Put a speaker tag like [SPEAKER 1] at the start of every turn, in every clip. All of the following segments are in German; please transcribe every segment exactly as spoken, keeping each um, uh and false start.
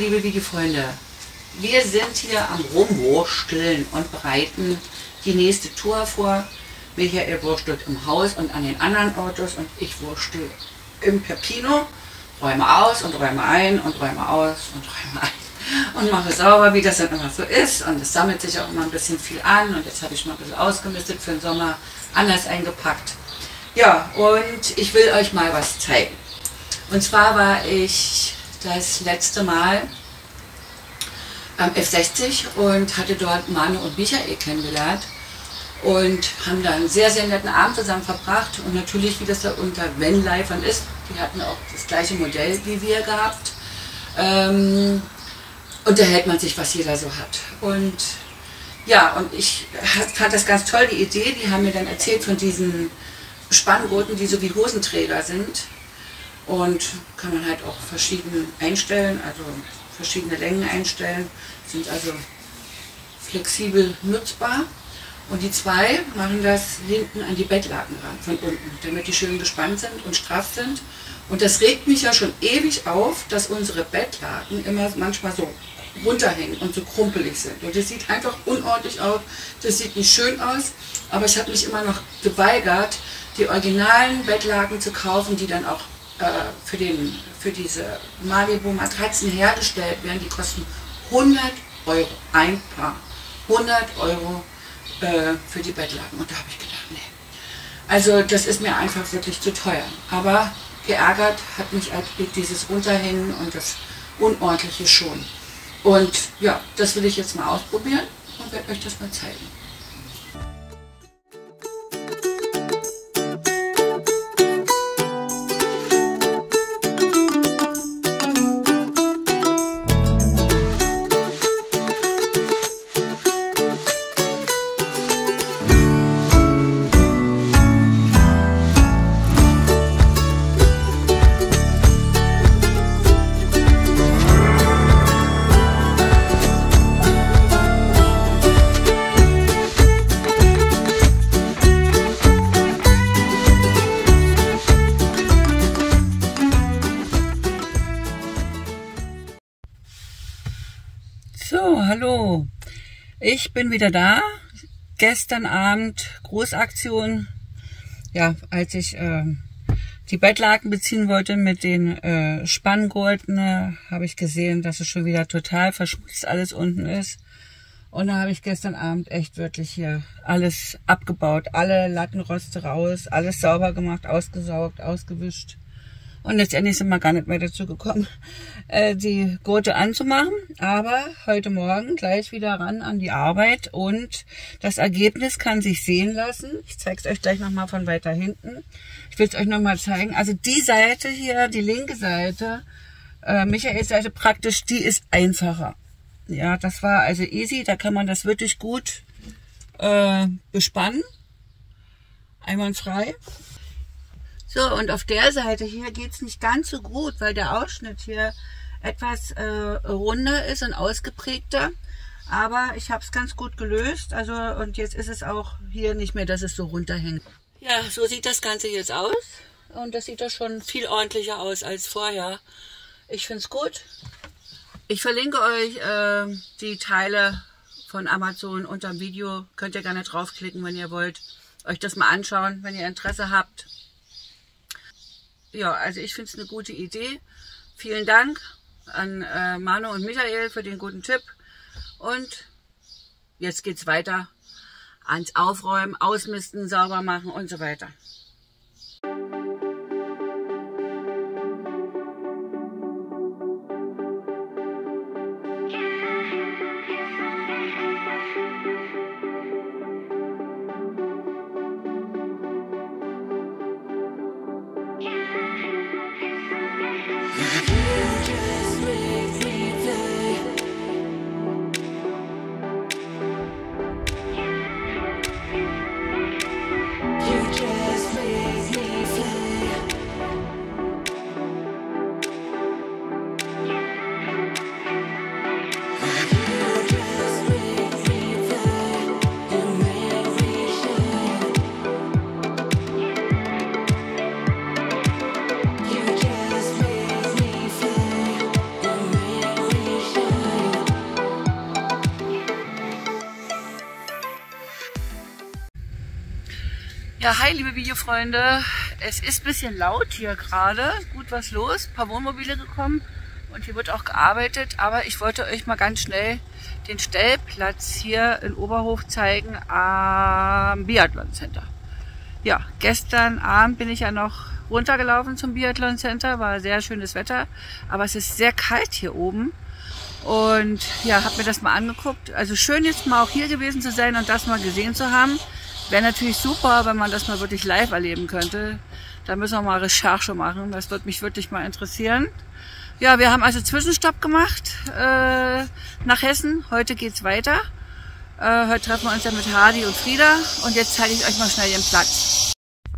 [SPEAKER 1] liebe Wigi-Freunde, wir sind hier am Rumwursteln und bereiten die nächste Tour vor. Michael wurstelt im Haus und an den anderen Autos und ich wurstel im Peppino, räume aus und räume ein und räume aus und räume ein und mache sauber, wie das dann immer so ist, und es sammelt sich auch immer ein bisschen viel an und jetzt habe ich mal ein bisschen ausgemistet für den Sommer, anders eingepackt. Ja, und ich will euch mal was zeigen. Und zwar war ich das letzte Mal am F sechzig und hatte dort Manu und Michael kennengelernt und haben da einen sehr, sehr netten Abend zusammen verbracht. Und natürlich, wie das da unter Vanlifern ist, die hatten auch das gleiche Modell wie wir gehabt. Ähm, unterhält man sich, was jeder so hat. Und ja, und ich fand das ganz toll, die Idee. Die haben mir dann erzählt von diesen Spanngurten, die so wie Hosenträger sind. Und kann man halt auch verschieden einstellen, also verschiedene Längen einstellen, sind also flexibel nutzbar. Und die zwei machen das hinten an die Bettlaken ran, von unten, damit die schön gespannt sind und straff sind. Und das regt mich ja schon ewig auf, dass unsere Bettlaken immer manchmal so runterhängen und so krumpelig sind. Und das sieht einfach unordentlich aus, das sieht nicht schön aus, aber ich habe mich immer noch geweigert, die originalen Bettlaken zu kaufen, die dann auch Für, den, für diese Malibu-Matratzen hergestellt werden. Die kosten hundert Euro, ein Paar. hundert Euro äh, für die Bettlaken. Und da habe ich gedacht, nee. Also das ist mir einfach wirklich zu teuer. Aber geärgert hat mich halt dieses Runterhängen und das Unordentliche schon. Und ja, das will ich jetzt mal ausprobieren und werde euch das mal zeigen. So, hallo, ich bin wieder da. Gestern Abend Großaktion, ja, als ich äh, die Bettlaken beziehen wollte mit den äh, Spanngurten, äh, habe ich gesehen, dass es schon wieder total verschmutzt alles unten ist. Und da habe ich gestern Abend echt wirklich hier alles abgebaut, alle Lattenroste raus, alles sauber gemacht, ausgesaugt, ausgewischt. Und letztendlich sind wir gar nicht mehr dazu gekommen, äh, die Gurte anzumachen. Aber heute Morgen gleich wieder ran an die Arbeit und das Ergebnis kann sich sehen lassen. Ich zeige es euch gleich nochmal von weiter hinten. Ich will es euch nochmal zeigen. Also die Seite hier, die linke Seite, äh, Michaels Seite praktisch, die ist einfacher. Ja, das war also easy. Da kann man das wirklich gut äh, bespannen. Einwandfrei. So, und auf der Seite hier geht es nicht ganz so gut, weil der Ausschnitt hier etwas äh, runder ist und ausgeprägter. Aber ich habe es ganz gut gelöst. Also, und jetzt ist es auch hier nicht mehr, dass es so runterhängt. Ja, so sieht das Ganze jetzt aus. Und das sieht doch schon viel ordentlicher aus als vorher. Ich finde es gut. Ich verlinke euch äh, die Teile von Amazon unter dem Video. Könnt ihr gerne draufklicken, wenn ihr wollt. Euch das mal anschauen, wenn ihr Interesse habt. Ja, also ich finde es eine gute Idee. Vielen Dank an äh, Manu und Michael für den guten Tipp. Und jetzt geht's weiter ans Aufräumen, Ausmisten, sauber machen und so weiter. Ja, hi liebe Videofreunde. Es ist ein bisschen laut hier gerade. Gut was los. Ein paar Wohnmobile gekommen und hier wird auch gearbeitet. Aber ich wollte euch mal ganz schnell den Stellplatz hier in Oberhof zeigen am Biathlon Center. Ja, gestern Abend bin ich ja noch runtergelaufen zum Biathlon Center. War sehr schönes Wetter, aber es ist sehr kalt hier oben. Und ja, habe mir das mal angeguckt. Also schön jetzt mal auch hier gewesen zu sein und das mal gesehen zu haben. Wäre natürlich super, wenn man das mal wirklich live erleben könnte. Da müssen wir mal Recherche machen. Das würde mich wirklich mal interessieren. Ja, wir haben also Zwischenstopp gemacht äh, nach Hessen. Heute geht's weiter. Äh, heute treffen wir uns ja mit Hardy und Frieda. Und jetzt zeige ich euch mal schnell den Platz.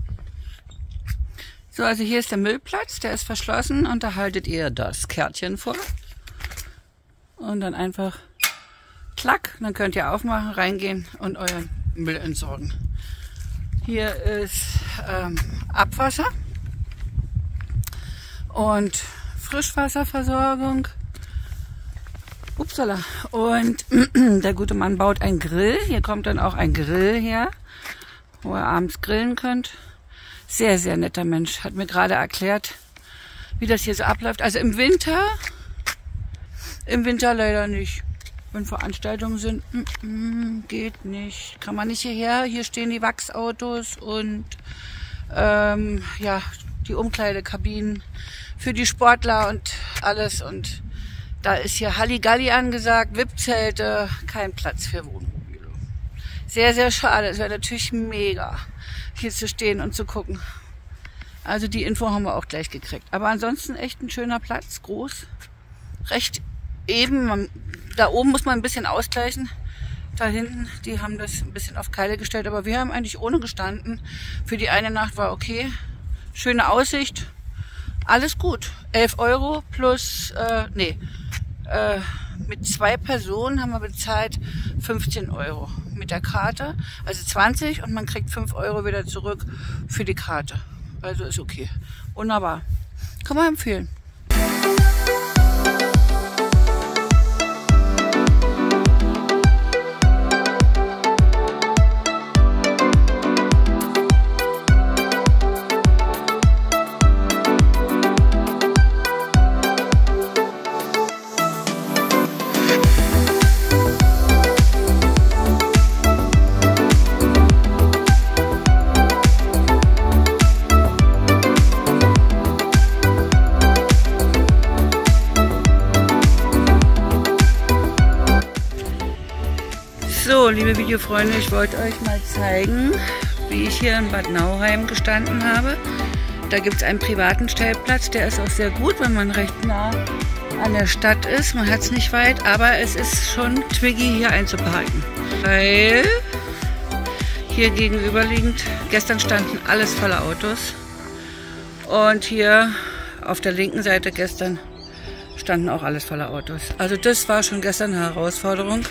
[SPEAKER 1] So, also hier ist der Müllplatz. Der ist verschlossen und da haltet ihr das Kärtchen vor. Und dann einfach klack. Dann könnt ihr aufmachen, reingehen und euren Müll entsorgen. Hier ist ähm, Abwasser und Frischwasserversorgung. Upsala. Und der gute Mann baut einen Grill. Hier kommt dann auch ein Grill her, wo ihr abends grillen könnt. Sehr, sehr netter Mensch. Hat mir gerade erklärt, wie das hier so abläuft. Also im Winter, im Winter leider nicht. Wenn Veranstaltungen sind, mm, mm, geht nicht. Kann man nicht hierher. Hier stehen die Wachsautos und ähm, ja, die Umkleidekabinen für die Sportler und alles. Und da ist hier Halligalli angesagt, V I P-Zelte, kein Platz für Wohnmobile. Sehr, sehr schade. Es wäre natürlich mega, hier zu stehen und zu gucken. Also die Info haben wir auch gleich gekriegt. Aber ansonsten echt ein schöner Platz, groß, recht eben. Man, da oben muss man ein bisschen ausgleichen. Da hinten, die haben das ein bisschen auf Keile gestellt. Aber wir haben eigentlich ohne gestanden. Für die eine Nacht war okay. Schöne Aussicht. Alles gut. elf Euro plus, äh, nee, äh, mit zwei Personen haben wir bezahlt fünfzehn Euro mit der Karte. Also zwanzig und man kriegt fünf Euro wieder zurück für die Karte. Also ist okay. Wunderbar. Kann man empfehlen. So, liebe Videofreunde, ich wollte euch mal zeigen, wie ich hier in Bad Nauheim gestanden habe. Da gibt es einen privaten Stellplatz, der ist auch sehr gut, wenn man recht nah an der Stadt ist. Man hat es nicht weit, aber es ist schon twiggy, hier einzuparken. Weil hier gegenüberliegend, gestern standen alles voller Autos. Und hier auf der linken Seite gestern standen auch alles voller Autos. Also das war schon gestern eine Herausforderung.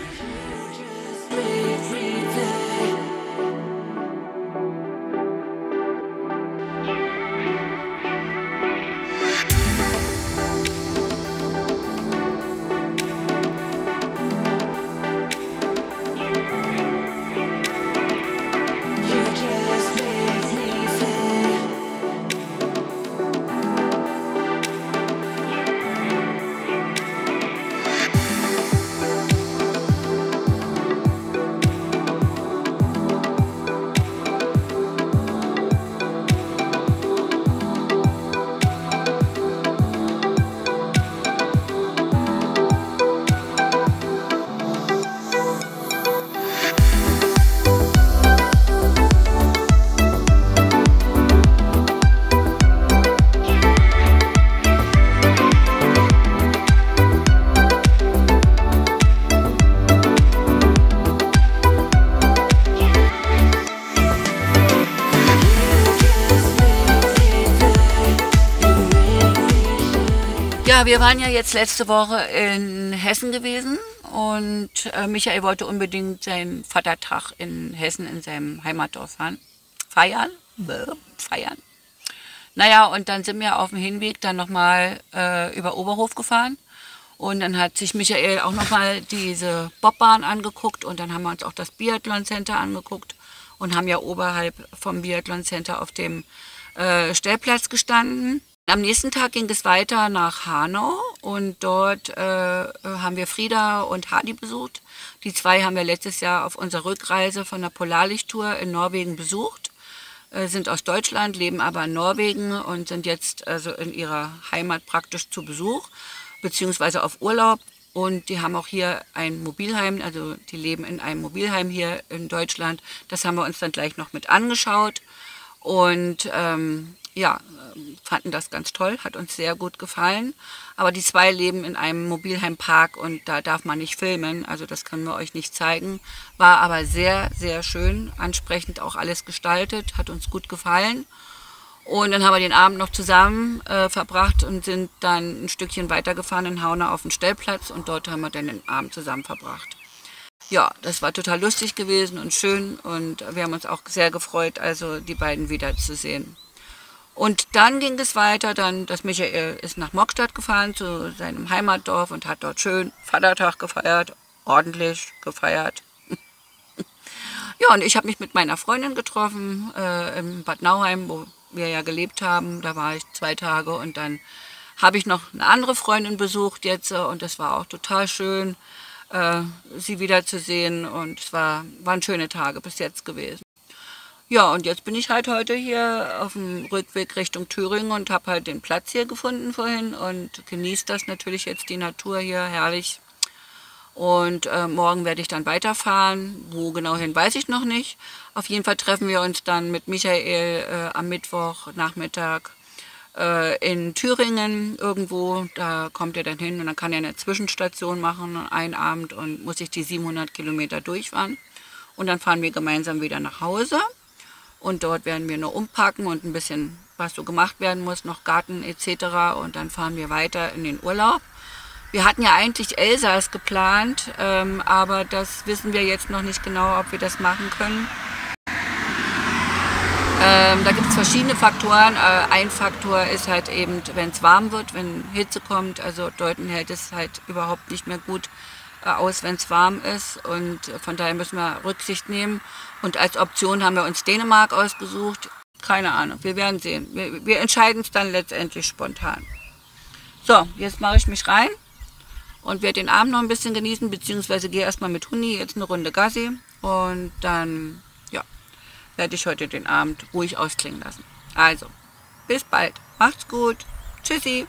[SPEAKER 1] Ja, wir waren ja jetzt letzte Woche in Hessen gewesen und äh, Michael wollte unbedingt seinen Vatertag in Hessen in seinem Heimatdorf fahren. Feiern. Bäh, feiern. Naja, und dann sind wir auf dem Hinweg dann nochmal äh, über Oberhof gefahren. Und dann hat sich Michael auch nochmal diese Bobbahn angeguckt und dann haben wir uns auch das Biathlon Center angeguckt. und haben ja oberhalb vom Biathlon Center auf dem äh, Stellplatz gestanden. Am nächsten Tag ging es weiter nach Hanau und dort äh, haben wir Frieda und Hadi besucht. Die zwei haben wir letztes Jahr auf unserer Rückreise von der Polarlichttour in Norwegen besucht, äh, sind aus Deutschland, leben aber in Norwegen und sind jetzt also in ihrer Heimat praktisch zu Besuch, beziehungsweise auf Urlaub. Und die haben auch hier ein Mobilheim, also die leben in einem Mobilheim hier in Deutschland. Das haben wir uns dann gleich noch mit angeschaut und ähm, ja, fanden das ganz toll, hat uns sehr gut gefallen. Aber die zwei leben in einem Mobilheimpark und da darf man nicht filmen, also das können wir euch nicht zeigen. War aber sehr, sehr schön, ansprechend auch alles gestaltet, hat uns gut gefallen. Und dann haben wir den Abend noch zusammen äh, verbracht und sind dann ein Stückchen weitergefahren in Hanau auf den Stellplatz und dort haben wir dann den Abend zusammen verbracht. Ja, das war total lustig gewesen und schön und wir haben uns auch sehr gefreut, also die beiden wiederzusehen. Und dann ging es weiter, dann, das Michael ist nach Mockstadt gefahren, zu seinem Heimatdorf und hat dort schön Vatertag gefeiert, ordentlich gefeiert. Ja, und ich habe mich mit meiner Freundin getroffen äh, in Bad Nauheim, wo wir ja gelebt haben. Da war ich zwei Tage und dann habe ich noch eine andere Freundin besucht jetzt äh, und das war auch total schön, äh, sie wiederzusehen und es war, waren schöne Tage bis jetzt gewesen. Ja, und jetzt bin ich halt heute hier auf dem Rückweg Richtung Thüringen und habe halt den Platz hier gefunden vorhin und genieße das natürlich jetzt, die Natur hier, herrlich. Und äh, morgen werde ich dann weiterfahren. Wo genau hin, weiß ich noch nicht. Auf jeden Fall treffen wir uns dann mit Michael äh, am Mittwochnachmittag äh, in Thüringen irgendwo. Da kommt er dann hin und dann kann er eine Zwischenstation machen, einen Abend und muss sich die siebenhundert Kilometer durchfahren. Und dann fahren wir gemeinsam wieder nach Hause. Und dort werden wir nur umpacken und ein bisschen, was so gemacht werden muss, noch Garten et cetera. Und dann fahren wir weiter in den Urlaub. Wir hatten ja eigentlich Elsass geplant, ähm, aber das wissen wir jetzt noch nicht genau, ob wir das machen können. Ähm, da gibt es verschiedene Faktoren. Äh, ein Faktor ist halt eben, wenn es warm wird, wenn Hitze kommt. Also Deuten hält es halt überhaupt nicht mehr gut aus, wenn es warm ist und von daher müssen wir Rücksicht nehmen. Und als Option haben wir uns Dänemark ausgesucht. Keine Ahnung, wir werden sehen. Wir, wir entscheiden es dann letztendlich spontan. So, jetzt mache ich mich rein und werde den Abend noch ein bisschen genießen, beziehungsweise gehe erstmal mit Huni jetzt eine Runde Gassi und dann ja, werde ich heute den Abend ruhig ausklingen lassen. Also, bis bald. Macht's gut. Tschüssi.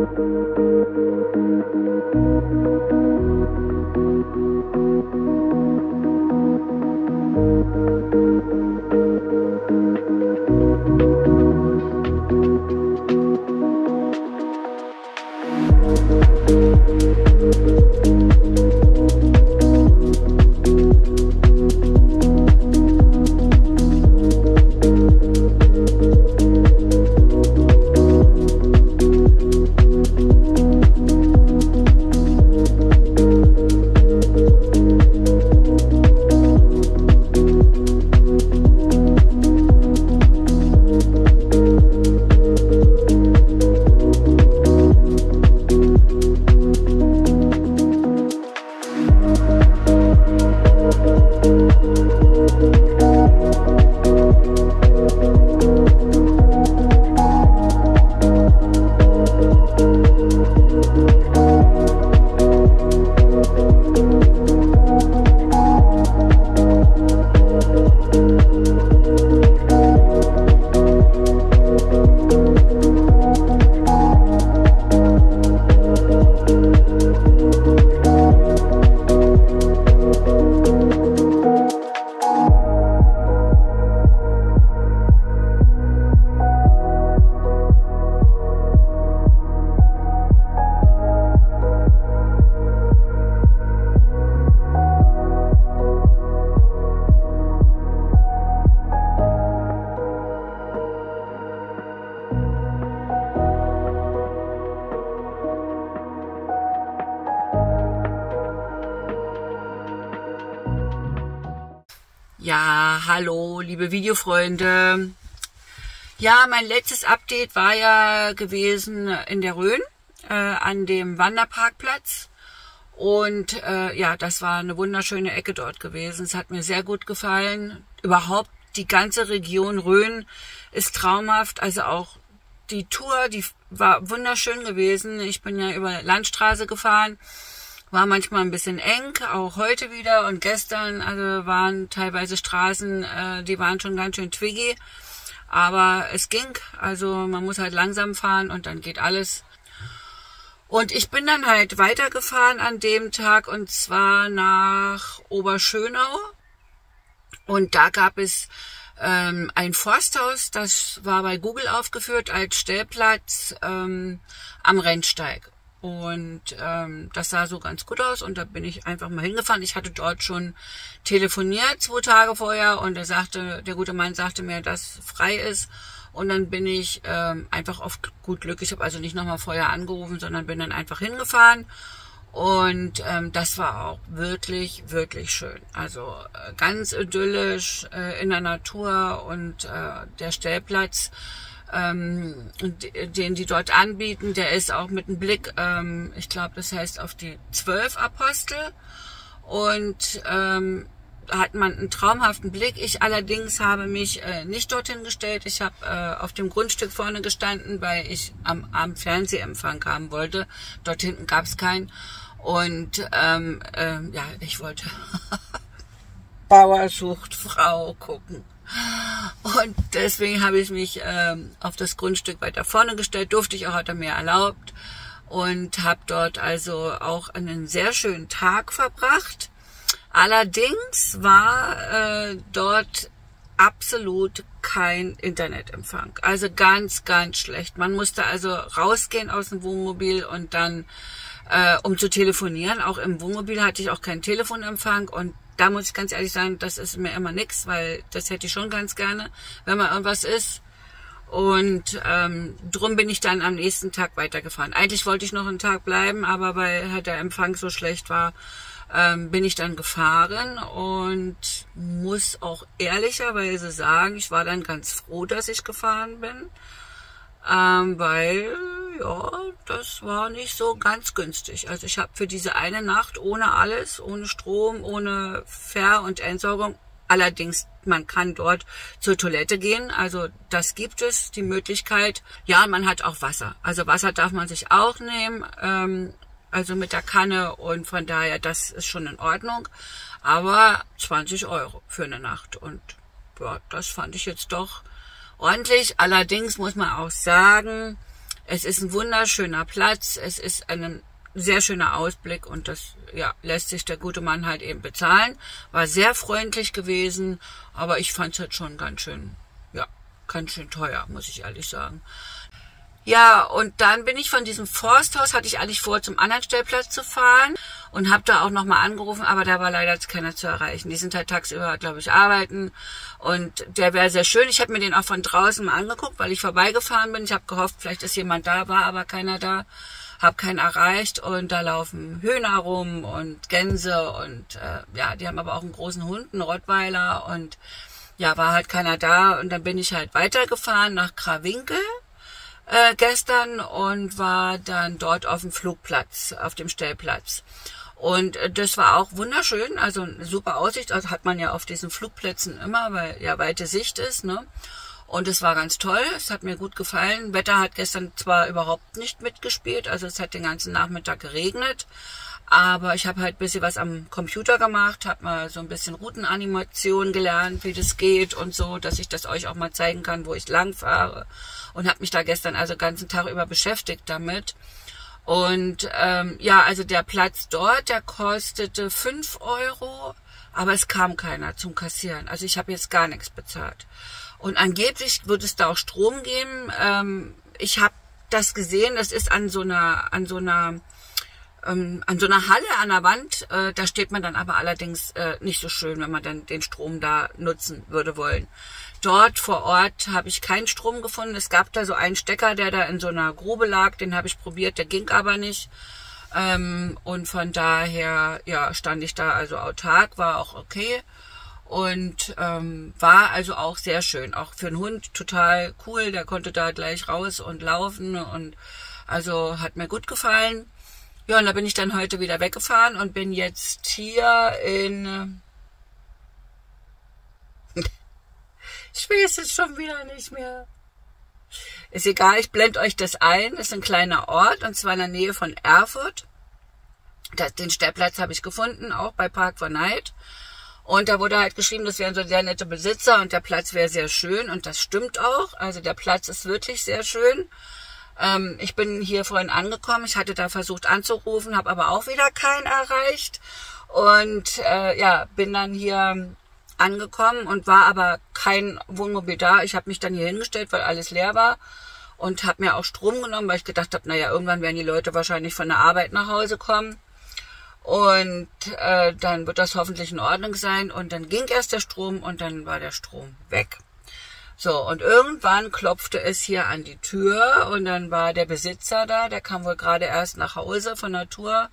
[SPEAKER 1] Ja, hallo, liebe Videofreunde. Ja, mein letztes Update war ja gewesen in der Rhön, äh, an dem Wanderparkplatz. Und äh, ja, das war eine wunderschöne Ecke dort gewesen. Es hat mir sehr gut gefallen. Überhaupt die ganze Region Rhön ist traumhaft. Also auch die Tour, die war wunderschön gewesen. Ich bin ja über Landstraße gefahren. War manchmal ein bisschen eng, auch heute wieder und gestern, also waren teilweise Straßen, äh, die waren schon ganz schön twiggy, aber es ging, also man muss halt langsam fahren und dann geht alles. Und ich bin dann halt weitergefahren an dem Tag und zwar nach Oberschönau und da gab es ähm, ein Forsthaus, das war bei Google aufgeführt als Stellplatz ähm, am Rennsteig. Und ähm, das sah so ganz gut aus und da bin ich einfach mal hingefahren. Ich hatte dort schon telefoniert zwei Tage vorher und er sagte, der gute Mann sagte mir, dass frei ist. Und dann bin ich ähm, einfach auf gut Glück, ich habe also nicht nochmal vorher angerufen, sondern bin dann einfach hingefahren. Und ähm, das war auch wirklich, wirklich schön. Also äh, ganz idyllisch äh, in der Natur und äh, der Stellplatz, Ähm, den die dort anbieten, der ist auch mit einem Blick, ähm, ich glaube, das heißt auf die zwölf Apostel und ähm, da hat man einen traumhaften Blick. Ich allerdings habe mich äh, nicht dorthin gestellt. Ich habe äh, auf dem Grundstück vorne gestanden, weil ich am Abend Fernsehempfang haben wollte. Dort hinten gab es keinen und ähm, äh, ja, ich wollte Bauer sucht Frau gucken. Und deswegen habe ich mich ähm, auf das Grundstück weiter vorne gestellt, durfte ich auch, hat er mir erlaubt und habe dort also auch einen sehr schönen Tag verbracht. Allerdings war äh, dort absolut kein Internetempfang, also ganz, ganz schlecht. Man musste also rausgehen aus dem Wohnmobil und dann, äh, um zu telefonieren, auch im Wohnmobil hatte ich auch keinen Telefonempfang und da muss ich ganz ehrlich sagen, das ist mir immer nix, weil das hätte ich schon ganz gerne, wenn mal irgendwas ist. Und ähm, drum bin ich dann am nächsten Tag weitergefahren. Eigentlich wollte ich noch einen Tag bleiben, aber weil halt der Empfang so schlecht war, ähm, bin ich dann gefahren und muss auch ehrlicherweise sagen, ich war dann ganz froh, dass ich gefahren bin, ähm, weil ja, das war nicht so ganz günstig. Also ich habe für diese eine Nacht ohne alles, ohne Strom, ohne Ver- und Entsorgung, allerdings man kann dort zur Toilette gehen, also das gibt es, die Möglichkeit. Ja, man hat auch Wasser, also Wasser darf man sich auch nehmen, ähm, also mit der Kanne und von daher, das ist schon in Ordnung, aber zwanzig Euro für eine Nacht und ja, das fand ich jetzt doch ordentlich. Allerdings muss man auch sagen, Es ist ein wunderschöner Platz, es ist ein sehr schöner Ausblick und das ja, lässt sich der gute Mann halt eben bezahlen. War sehr freundlich gewesen, aber ich fand es halt schon ganz schön, ja, ganz schön teuer, muss ich ehrlich sagen. Ja, und dann bin ich von diesem Forsthaus, hatte ich eigentlich vor, zum anderen Stellplatz zu fahren und habe da auch nochmal angerufen, aber da war leider keiner zu erreichen. Die sind halt tagsüber, glaube ich, arbeiten und der wäre sehr schön. Ich habe mir den auch von draußen mal angeguckt, weil ich vorbeigefahren bin. Ich habe gehofft, vielleicht ist jemand da, war aber keiner da. Habe keinen erreicht und da laufen Hühner rum und Gänse und äh, ja, die haben aber auch einen großen Hund, einen Rottweiler und ja, war halt keiner da und dann bin ich halt weitergefahren nach Krawinkel. Äh, gestern und war dann dort auf dem Flugplatz, auf dem Stellplatz. Und äh, das war auch wunderschön, also eine super Aussicht, das hat man ja auf diesen Flugplätzen immer, weil ja weite Sicht ist, ne? Und es war ganz toll, es hat mir gut gefallen. Wetter hat gestern zwar überhaupt nicht mitgespielt, also es hat den ganzen Nachmittag geregnet, aber ich habe halt ein bisschen was am Computer gemacht, habe mal so ein bisschen Routenanimation gelernt, wie das geht und so, dass ich das euch auch mal zeigen kann, wo ich lang fahre. Und habe mich da gestern also den ganzen Tag über beschäftigt damit. Und ähm, ja, also der Platz dort, der kostete fünf Euro, aber es kam keiner zum Kassieren. Also ich habe jetzt gar nichts bezahlt. Und angeblich wird es da auch Strom geben. Ähm, ich habe das gesehen, das ist an so einer, an so einer, ähm, an so einer Halle an der Wand. Äh, da steht man dann aber allerdings äh, nicht so schön, wenn man dann den Strom da nutzen würde wollen. Dort vor Ort habe ich keinen Strom gefunden. Es gab da so einen Stecker, der da in so einer Grube lag. Den habe ich probiert, der ging aber nicht. Ähm, und von daher ja, stand ich da also autark, war auch okay. Und ähm, war also auch sehr schön. Auch für einen Hund total cool. Der konnte da gleich raus und laufen. Und also hat mir gut gefallen. Ja, und da bin ich dann heute wieder weggefahren und bin jetzt hier in... Ich weiß es schon wieder nicht mehr. Ist egal, ich blende euch das ein. Das ist ein kleiner Ort, und zwar in der Nähe von Erfurt. Das, den Stellplatz habe ich gefunden, auch bei Park for Night. Und da wurde halt geschrieben, das wären so sehr nette Besitzer und der Platz wäre sehr schön. Und das stimmt auch. Also der Platz ist wirklich sehr schön. Ähm, ich bin hier vorhin angekommen. Ich hatte da versucht anzurufen, habe aber auch wieder keinen erreicht. Und äh, ja, bin dann hier angekommen und war aber kein Wohnmobil da. Ich habe mich dann hier hingestellt, weil alles leer war und habe mir auch Strom genommen, weil ich gedacht habe, naja, irgendwann werden die Leute wahrscheinlich von der Arbeit nach Hause kommen und äh, dann wird das hoffentlich in Ordnung sein. Und dann ging erst der Strom und dann war der Strom weg. So, und irgendwann klopfte es hier an die Tür und dann war der Besitzer da, der kam wohl gerade erst nach Hause von der Tour.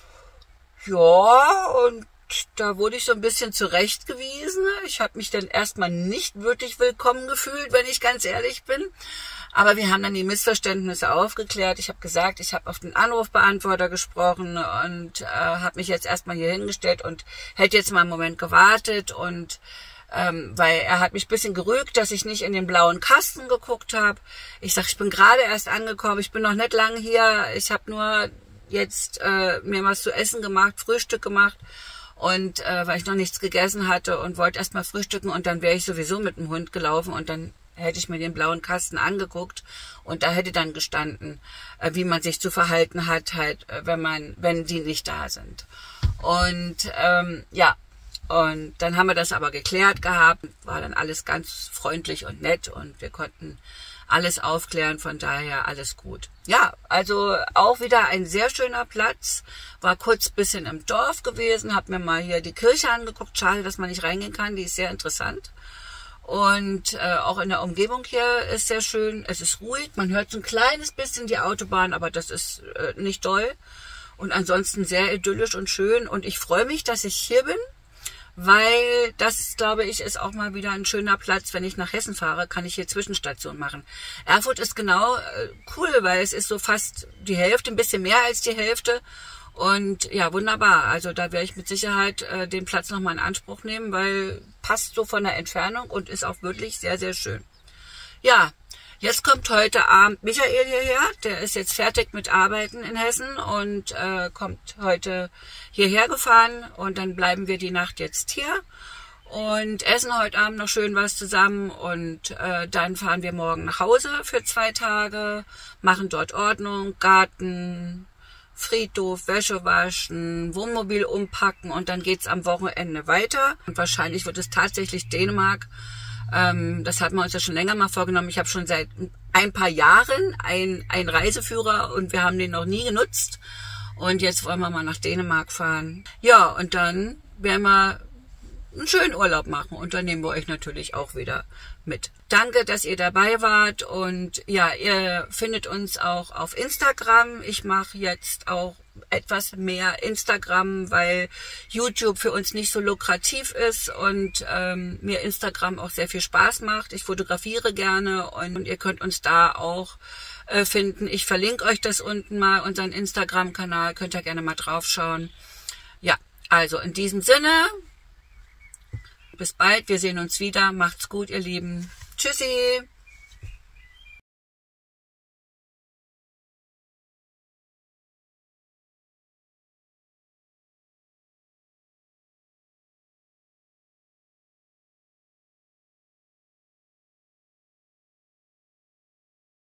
[SPEAKER 1] Ja, und da wurde ich so ein bisschen zurechtgewiesen. Ich habe mich dann erstmal nicht wirklich willkommen gefühlt, wenn ich ganz ehrlich bin. Aber wir haben dann die Missverständnisse aufgeklärt. Ich habe gesagt, ich habe auf den Anrufbeantworter gesprochen und äh, habe mich jetzt erstmal hier hingestellt und hätte jetzt mal einen Moment gewartet. Und ähm, weil er hat mich ein bisschen gerügt, dass ich nicht in den blauen Kasten geguckt habe. Ich sage, ich bin gerade erst angekommen, ich bin noch nicht lang hier. Ich habe nur jetzt äh, mir was zu essen gemacht, Frühstück gemacht. Und äh, weil ich noch nichts gegessen hatte und wollte erst mal frühstücken und dann wäre ich sowieso mit dem Hund gelaufen und dann hätte ich mir den blauen Kasten angeguckt und da hätte dann gestanden, äh, wie man sich zu verhalten hat, halt, äh, wenn man, wenn die nicht da sind. Und ähm, ja, und dann haben wir das aber geklärt gehabt, war dann alles ganz freundlich und nett und wir konnten alles aufklären, von daher alles gut. Ja, also auch wieder ein sehr schöner Platz, war kurz bisschen im Dorf gewesen, habe mir mal hier die Kirche angeguckt, schade, dass man nicht reingehen kann, die ist sehr interessant. Und äh, auch in der Umgebung hier ist sehr schön, es ist ruhig, man hört so ein kleines bisschen die Autobahn, aber das ist äh, nicht doll. Und ansonsten sehr idyllisch und schön und ich freue mich, dass ich hier bin. Weil das, glaube ich, ist auch mal wieder ein schöner Platz. Wenn ich nach Hessen fahre, kann ich hier Zwischenstation machen. Erfurt ist genau äh, cool, weil es ist so fast die Hälfte, ein bisschen mehr als die Hälfte. Und ja, wunderbar. Also da werde ich mit Sicherheit äh, den Platz nochmal in Anspruch nehmen, weil passt so von der Entfernung und ist auch wirklich sehr, sehr schön. Ja, jetzt kommt heute Abend Michael hierher. Der ist jetzt fertig mit Arbeiten in Hessen und äh, kommt heute hierher gefahren und dann bleiben wir die Nacht jetzt hier. und essen heute Abend noch schön was zusammen und äh, dann fahren wir morgen nach Hause für zwei Tage, machen dort Ordnung, Garten, Friedhof, Wäsche waschen, Wohnmobil umpacken und dann geht's am Wochenende weiter. Und wahrscheinlich wird es tatsächlich Dänemark. Ähm, das hatten wir uns ja schon länger mal vorgenommen. Ich habe schon seit ein paar Jahren einen Reiseführer und wir haben den noch nie genutzt. Und jetzt wollen wir mal nach Dänemark fahren. Ja, und dann werden wir einen schönen Urlaub machen und dann nehmen wir euch natürlich auch wieder mit. Danke, dass ihr dabei wart und ja, ihr findet uns auch auf Instagram. Ich mache jetzt auch etwas mehr Instagram, weil YouTube für uns nicht so lukrativ ist und ähm, mir Instagram auch sehr viel Spaß macht. Ich fotografiere gerne und, und ihr könnt uns da auch äh, finden. Ich verlinke euch das unten mal, unseren Instagram-Kanal, könnt ihr gerne mal draufschauen. Ja, also in diesem Sinne, bis bald, wir sehen uns wieder. Macht's gut, ihr Lieben. Tschüssi.